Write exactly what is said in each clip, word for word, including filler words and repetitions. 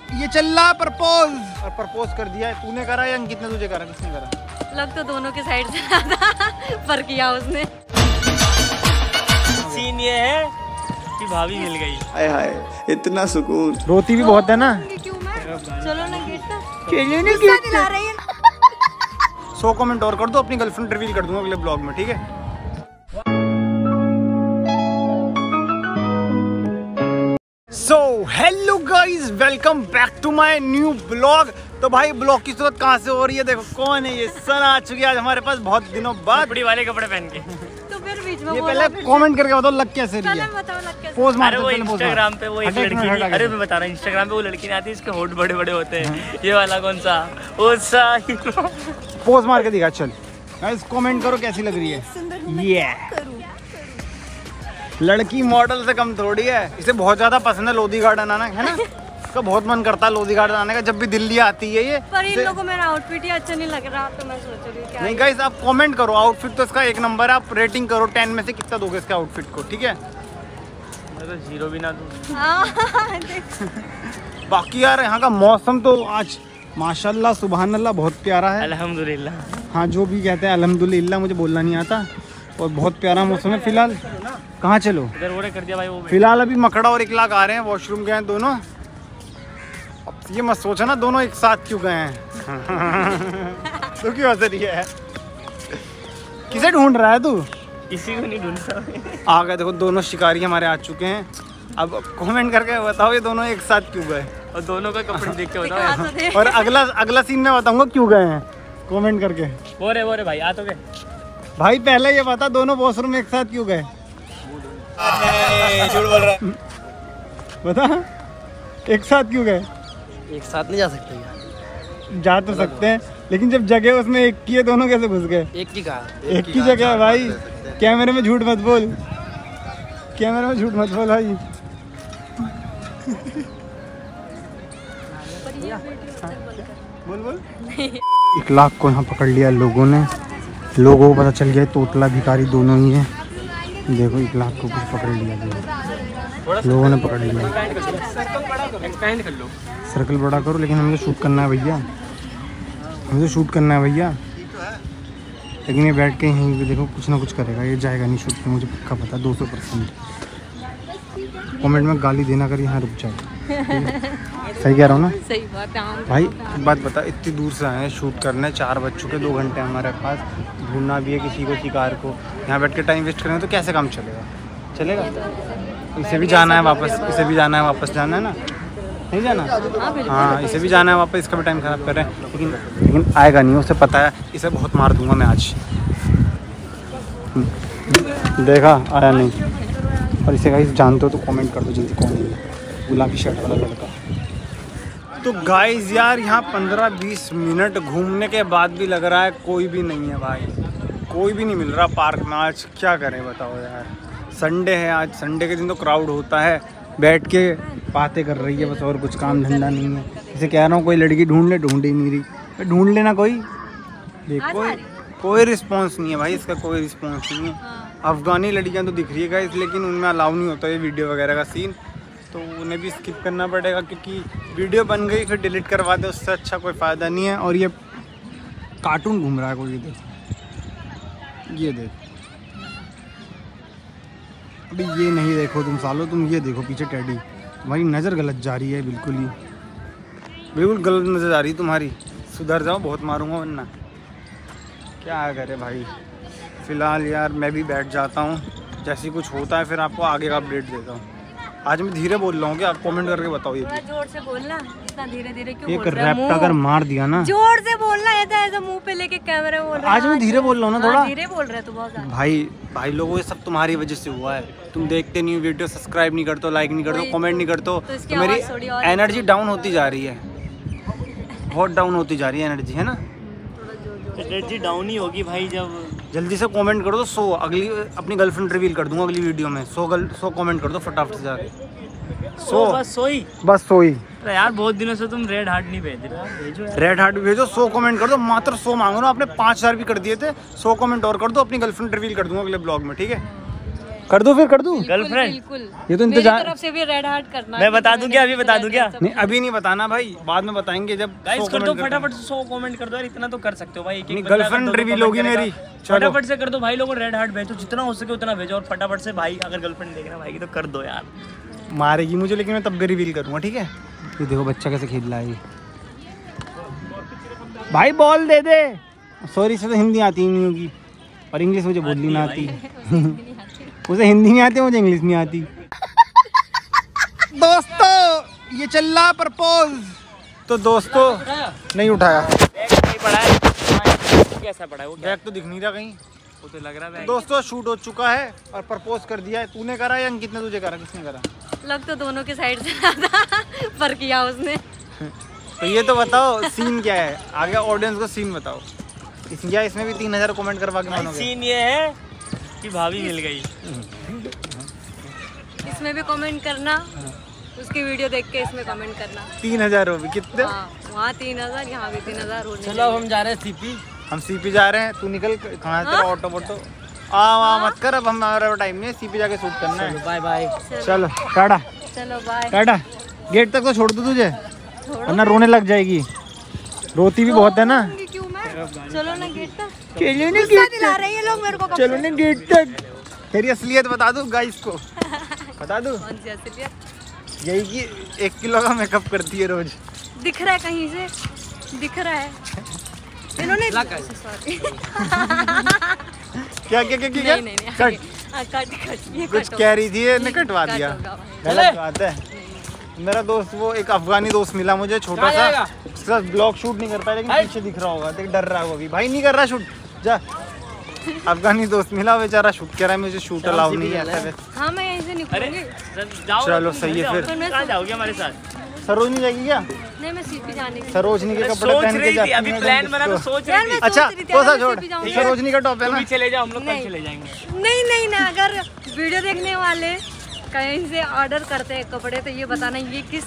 ये चल रहा प्रपोज और प्रपोज कर दिया है। तूने करा या अंकित ने तुझे करा? किसने करा? लग तो दोनों के साइड से रहा था पर किया उसने। सीन ये है कि भाभी मिल गई। हाय हाय इतना सुकून। रोती भी बहुत है ना। क्यों मैं? चलो ना गेट तक। चलिए ना गुस्सा दिला रही है। सौ कमेंट और कर दो, अपनी गर्लफ्रेंड रिवील कर दूंगा अगले ब्लॉग में, ठीक है? So hello guys, welcome back to my new blog. तो भाई ब्लॉग की शुरुआत कहाँ से हो रही है? देखो कौन है ये, सन आ चुकी है आज हमारे पास बहुत दिनों बाद। बड़ी वाले कपड़े पहन के। तो फिर बीच में ये पहले कमेंट करके बताओ लग कैसे रही है। बताओ लग कैसे। पोज मार अरे वो इंस्टाग्राम पे वो एक लड़की नहीं, अरे मैं बता रहा हूँ इंस्टाग्राम पे वो लड़की नहीं आती, इसके होठ बड़े बड़े होते हैं। ये वाला कौन सा? वो सा पोज मार के दिखा। चल गाइस कमेंट करो कैसी लग रही है ये। लड़की मॉडल से कम थोड़ी है। इसे बहुत ज्यादा पसंद है लोधी गार्डन आना, है ना? इसका बहुत मन करता है लोधी गार्डन आने का, जब भी दिल्ली आती है ये। पर इन लोगों को मेरा आउटफिट ही अच्छा नहीं लग रहा, तो मैं सोच रही हूँ क्या। नहीं गाइस आप कमेंट करो, आउटफिट तो इसका एक नंबर है। आप रेटिंग करो, टेन में से कितना दोगे इसके आउटफिट को, ठीक है? मैं तो जीरो भी ना दूँ। बाकी यार यहाँ का मौसम तो आज माशाल्लाह सुबहान अल्लाह बहुत प्यारा है। अल्हम्दुलिल्लाह। हाँ जो भी कहते हैं अल्हम्दुलिल्लाह, मुझे बोलना नहीं आता। और बहुत प्यारा मौसम है फिलहाल। कहाँ चलो? इधर वो कर दिया भाई वो। फिलहाल अभी मकड़ा और इकलाक आ रहे हैं, वॉशरूम गए हैं दोनों। अब ये मत सोचा ना दोनों एक साथ क्यों गए हैं। तो क्यों हंस रही है? किसे ढूंढ रहा है तू? किसी को नहीं ढूंढ रहा। आ गए देखो दोनों शिकारी हमारे आ चुके हैं। अब कमेंट करके बताओ ये दोनों एक साथ क्यों गए, और दोनों का कपड़े देख के बताओ। और अगला अगला सीन में बताऊंगा क्यों गए हैं, कमेंट करके। वो रे वो रे भाई आ तो गए भाई पहले ये बता दोनों वॉशरूम में एक साथ क्यों गए? झूठ बोल रहा। बता एक साथ क्यों गए? एक साथ नहीं जा सकते क्या? जा तो सकते हैं, लेकिन जब जगह उसमें एक की है, दोनों कैसे घुस गए? एक की कहा? एक की जगह है भाई। कैमरे में झूठ मत बोल, कैमरे में झूठ मत बोल भाई। बोल बोल। एक लाख को यहाँ पकड़ लिया लोगों ने। लोगों को पता चल गया तोतला भिखारी दोनों ही है। देखो एक लाख को कुछ पकड़ लिया, लोगों ने पकड़ लिया। सर्कल बड़ा करो, लेकिन हमें तो शूट करना है भैया, हमें तो शूट करना है भैया। लेकिन ये बैठ के यहीं पे देखो कुछ ना कुछ करेगा, ये जाएगा नहीं शूट पे, मुझे पक्का पता दो सौ परसेंट। कमेंट में गाली देना कर, यहाँ रुक जाए। सही कह रहा हूँ ना? सही बात है भाई। एक बात बता, इतनी दूर से आए हैं शूट करने, चार बज चुके, दो घंटे हमारे पास, ढूंढना भी है किसी को शिकार को। यहाँ बैठ के टाइम वेस्ट करेंगे तो कैसे काम चलेगा? चलेगा? इसे भी जाना है वापस, इसे भी जाना है वापस, जाना है ना? नहीं जाना? हाँ इसे भी जाना है वापस, इसका भी टाइम खराब कर रहे हैं। लेकिन लेकिन आएगा नहीं, उसे पता है इसे बहुत मार दूंगा मैं आज। देखा आया नहीं। और इसे गाइस जानते हो तो कमेंट कर दो जल्दी, कौन है गुलाबी शर्ट वाला लड़का। तो गाइस यार यहाँ पंद्रह बीस मिनट घूमने के बाद भी लग रहा है कोई भी नहीं है भाई, कोई भी नहीं मिल रहा पार्क में। आज क्या करें बताओ यार, संडे है आज, संडे के दिन तो क्राउड होता है। बैठ के बातें कर रही है बस, और कुछ काम धंधा नहीं है। इसे कह रहा हूँ कोई लड़की ढूंढ ले, ढूंढ ही नहीं रही। ढूंढ लेना कोई, देख कोई कोई रिस्पॉन्स नहीं है भाई इसका, कोई रिस्पॉन्स नहीं है। अफगानी लड़कियाँ तो दिख रही है गाइस, लेकिन उनमें अलाउ नहीं होता ये वीडियो वगैरह का सीन, तो उन्हें भी स्किप करना पड़ेगा, क्योंकि वीडियो बन गई फिर डिलीट करवा दे, उससे अच्छा कोई फ़ायदा नहीं है। और ये कार्टून घूम रहा है कोई, ये देख, ये देख। अभी ये नहीं देखो तुम सालो, तुम ये देखो पीछे टेडी। तुम्हारी नज़र गलत जा रही है, बिल्कुल ही बिल्कुल गलत नज़र आ रही है तुम्हारी। सुधर जाओ, बहुत मारूंगा वरना। क्या करे भाई। फ़िलहाल यार मैं भी बैठ जाता हूँ, जैसे कुछ होता है फिर आपको आगे का अपडेट देता हूँ। आज मैं धीरे बोल रहा हूँ, क्या आप कमेंट करके बताओ। ये जोर से बोलना, इतना धीरे धीरे क्यों एक बोल रहा है? रैप अगर मार दिया ना, जोर से बोलना है, ऐसा मुंह पे लेके कैमरे बोल रहा है। आज मैं धीरे बोल रहा हूँ ना, थोड़ा धीरे बोल रहा है तू बहुत ज्यादा। भाई भाई लोगों ये सब तुम्हारी वजह से हुआ है। तुम देखते नहीं हो वीडियो, सब्सक्राइब नहीं करते, लाइक नहीं करते, कमेंट नहीं करते, तो मेरी एनर्जी डाउन होती जा रही है, बहुत डाउन होती जा रही है एनर्जी, है ना? एनर्जी डाउन ही होगी भाई जब। जल्दी से कमेंट कर दो सौ, अगली अपनी गर्लफ्रेंड रिवील कर दूंगा अगली वीडियो में। सौ गर्ल सौ कमेंट कर दो फटाफट से जाके। सो बस सोई बस सोई। तो यार बहुत दिनों से तुम रेड हार्ट नहीं भेज रहे, भेजो यार। रेड हार्ट भी भेजो, सौ कमेंट कर दो, मात्र सौ मांगो ना। आपने पाँच हज़ार भी कर दिए थे, सौ कमेंट और कर दो, अपनी गर्लफ्रेंड रिवील कर दूंगा अगले ब्लॉग में, ठीक है? कर दो फिर कर दूं। गर्लफ्रेंड बिल्कुल ये तो मेरी इंतजार। तरफ से भी रेड हार्ट करना। मैं बता दूं क्या? अभी बता दूं क्या? नहीं अभी नहीं बताना भाई, बाद में बताएंगे जब गाइस सौ कर दो comment करते फटाफट सौ कमेंट कर दो यार, इतना तो कर सकते हो भाई। एक नहीं, एक बंदा गर्लफ्रेंड अगर दो दो रिवील comment होगी करेगा, मेरी। चलो। फटाफट से कर दो भाई, लोगों रेड हार्ट भेजो जितना हो सके उतना भेजो, और फटाफट से भाई अगर गर्लफ्रेंड देख रहा है भाई की तो कर दो यार। हैं। मारेगी मुझे लेकिन मैं तब भी रिवील करूंगा, ठीक है। ये देखो बच्चा कैसे खेल रहा है ये। भाई बॉल दे दे। सॉरी से तो हिंदी आती ही नहीं होगी और इंग्लिश मुझे बोलनी ना आती। उसे हिंदी नहीं आती, मुझे इंग्लिश नहीं आती। दोस्तों ये चल रहा प्रपोज। तो दोस्तों नहीं उठाया, नहीं पड़ा है कैसा पड़ा है वो? बैग तो दिख नहीं रहा कहीं। वो तो लग रहा है। दोस्तों शूट हो चुका है और प्रपोज कर दिया है। तूने करा या अंकित ने तुझे करा? किसने करा? लग तो दोनों के साइड से रहा था पर किया उसने। तो ये तो बताओ सीन क्या है, आगे ऑडियंस को सीन बताओ। इस या इसमें भी तीन हजार कमेंट करवा के मानोगे? सीन ये है कि भाभी मिल गई। इसमें भी कमेंट करना, उसकी वीडियो देख के इसमें कमेंट करना। तीन हजार हो भी कितने? हाँ, वहाँ तीन हजार यहाँ भी तीन हजार होने चलो हम जा रहे हैं सीपी। हम सीपी जा रहे हैं, तू निकल कहाँ तेरा ऑटो वोटो आ आ मत कर, अब हमारा टाइम नहीं है, सीपी जाके शूट करना है। Bye bye. चलो टाटा चलो बाय। टाटा। गेट तक तो छोड़ दो तुझे, छोड़ो वरना रोने लग जाएगी। रोती भी बहुत है ना। छोड़ूंगी क्यों मैं? चलो ना गेट तक। चलो ना गुस्सा दिला रहे हैं ये लोग मेरे को। कब चलो से? ना गेट तक। तेरी असलियत बता दूं गाइस को, बता दूं कौन सी असलियत? यही कि एक किलो का मेकअप करती है रोज। दिख रहा है कहीं से? दिख रहा है इन्होंने। सॉरी क्या क्या क्या क्या नहीं नहीं नहीं कट हाँ, कट कट ये कुछ कट कह रही थी, ने कटवा कट दिया। होगा भाई। गलत बात है। मेरा दोस्त वो एक अफगानी दोस्त मिला मुझे, छोटा सा, उसके साथ ब्लॉग शूट नहीं कर पाया लेकिन पीछे दिख रहा होगा, देख डर रहा है वो भी। भाई नहीं कर रहा शूट, जा। अफगानी दोस्त मिला, बेचारा शूट कर रहा है, मुझे शूट अलाउ नहीं है ऐसा। हाँ मैं यहीं से अरे निकलूंगी। जाओ, चलो, तुम सही है जाओ, फिर। तुम कहाँ जाओगे हमारे साथ? सरोजनी जाएगी क्या? नहीं मैं सीपी जाने की। सरोजनी के कपड़े सोच पहन के रही थी, जाती अभी है प्लान बना तो सोच यार रही मैं थी। अच्छा सोच रही थी, कोसा अगर मैं छोड़, सीपी जाऊंगी। सरोजनी का टॉप है तुम ना। भी चले जाओ, हम लोग कल नहीं। चले जाएंगे। नहीं नहीं ना, अगर वीडियो देखने वाले कहीं से ऑर्डर करते हैं कपड़े तो ये बताना ये किस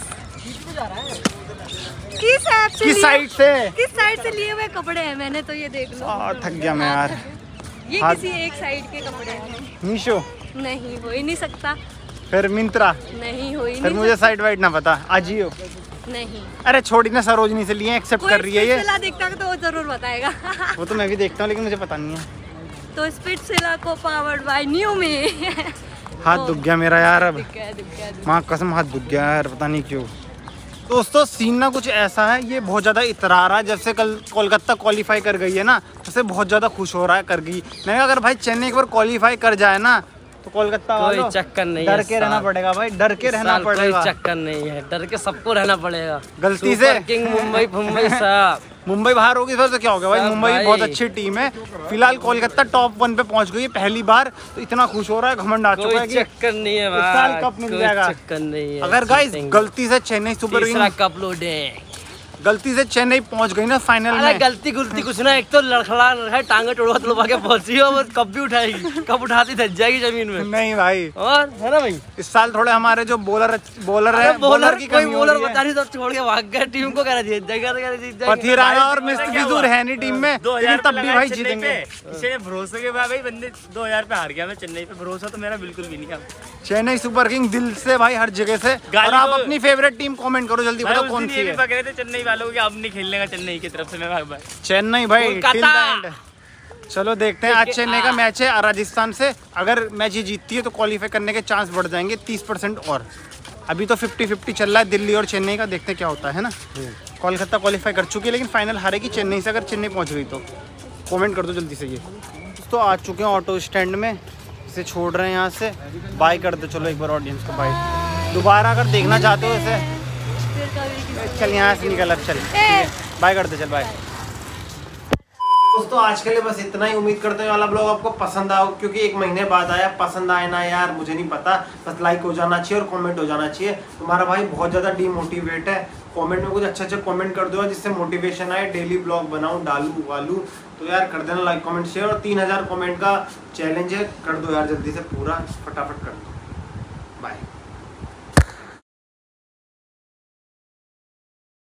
किस ऐप से किस लिए- साइड से? किस साइड से लिए हुए कपड़े हैं, मैंने तो ये देख लो। आ, थक गया मैं यार। ये हाथ- किसी एक साइड के कपड़े हैं। मीशो, नहीं हो ही नहीं सकता। फिर मिंत्रा, नहीं हो ही फिर नहीं मुझे साइड वाइड ना पता, अजियो। सकता। नहीं अरे छोड़ी ना, सरोजनी से लिए, एक्सेप्ट कोई कर रही है ये। स्पिट्सिला दिखता है तो वो जरूर बताएगा। वो तो मैं भी देखता हूँ लेकिन मुझे पता नहीं है। तो स्पिट्सिला को पावर्ड बाय न्यू में। हाथ दुख गया मेरा यार अब, दिख गया, दिख गया, दिख माँ कसम हाथ दुख गया यार, पता नहीं क्यों। दोस्तों सीन ना कुछ ऐसा है, ये बहुत ज़्यादा इतरा रहा है, जब से कल कोलकाता क्वालिफाई कर गई है ना, तब से बहुत ज़्यादा खुश हो रहा है, कर गई। मैं कहा अगर भाई चेन्नई एक बार क्वालिफाई कर जाए ना तो कोलकाता कोई वालों चक्कर नहीं डर है के रहना साहब। पड़ेगा भाई, डर के रहना साल कोई पड़ेगा। चक्कर नहीं है, डर के सबको रहना पड़ेगा। गलती से सुपर किंग मुंबई मुंबई साहब। मुंबई बाहर होगी फिर तो क्या होगा भाई, सब मुंबई भाई। बहुत अच्छी टीम है। फिलहाल कोलकाता टॉप वन पे पहुंच गई है पहली बार, तो इतना खुश हो रहा है, घमंड आ चुका है कोई कि चक्कर नहीं है इस साल भाई, कप मिल कोई जाएगा। चक्कर नहीं है। अगर गाइस जीतेंगे। गलती से चेन्नई सुपर तीसरा किंग कप लूटे। गलती से चेन्नई पहुंच गई ना फाइनल अरे में, गलती गुलती कुछ ना, एक तो लड़खड़ा है, टांगे टोड़वा तोड़वा के पहुंची है, वो कब भी उठाएगी, कब उठाती धस जाएगी जमीन में। नहीं भाई और है ना भाई, इस साल थोड़े हमारे जो बॉलर बॉलर है, अरे बॉलर की कोई कमी हो बॉलर रही है। बता नहीं तो छोड़ के भाग गया, टीम को कह रहा जीत जाएगा, तो कह रहा जीत जाएगा। पथीराना और मिस्टर है नहीं टीम में, दो लेकिन हजार तब भी भाई जीतेंगे। इसे भरोसे के बाद भाई बंदे दो हजार पे हार गया मैं चेन्नई पे, भरोसा तो मेरा बिल्कुल भी नहीं है। चेन्नई सुपर किंग दिल से भाई, हर जगह से। गाली और आप तो- अपनी फेवरेट टीम कमेंट करो जल्दी, भाई बताओ उस कौन दिन सी ये भी है। पकड़ रहे थे चेन्नई वालों को कि अब नहीं खेलने का चेन्नई की तरफ से, मैं भाग भाई। चेन्नई भाई कोलकाता। till the end। चलो देखते हैं, आज चेन्नई का मैच है राजस्थान से, अगर मैच ये जीतती है तो क्वालिफाई करने के चांस बढ़ जाएंगे तीस परसेंट और। अभी तो फिफ्टी फिफ्टी चल रहा है दिल्ली और चेन्नई का, देखते हैं क्या होता है ना। कोलकाता क्वालिफाई कर चुकी है लेकिन फाइनल हारेगी चेन्नई से, अगर चेन्नई पहुंच गई तो। कमेंट कर दो जल्दी से ये। तो आ चुके हैं ऑटो स्टैंड में, इसे छोड़ रहे हैं यहाँ से, बाय कर दो चलो एक बार ऑडियंस को बाय। दोबारा अगर देखना चाहते हो इसे, फिर कभी किसी- चल यहाँ से निकल अब, चल बाय कर दे, चल बाय। दोस्तों आज के लिए बस इतना ही, उम्मीद करते हैं वाला ब्लॉग आपको पसंद आओ, क्योंकि एक महीने बाद आया, पसंद आए ना यार मुझे नहीं पता, बस लाइक हो जाना चाहिए और कमेंट हो जाना चाहिए। तुम्हारा भाई बहुत ज़्यादा डीमोटिवेट है, कमेंट में कुछ अच्छा अच्छा कमेंट कर दो जिससे मोटिवेशन आए, डेली ब्लॉग बनाऊं, डालू वालू, तो यार कर देना लाइक कमेंट शेयर। और तीन हज़ार कमेंट का चैलेंज है, कर दो यार जल्दी से पूरा, फटाफट कर दो।